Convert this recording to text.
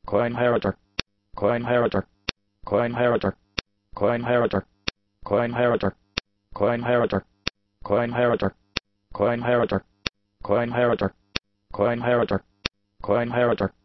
coinheritor, coinheritor, coinheritor, coinheritor, coinheritor, coinheritor, coinheritor, coinheritor, coinheritor, coinheritor, coinheritor.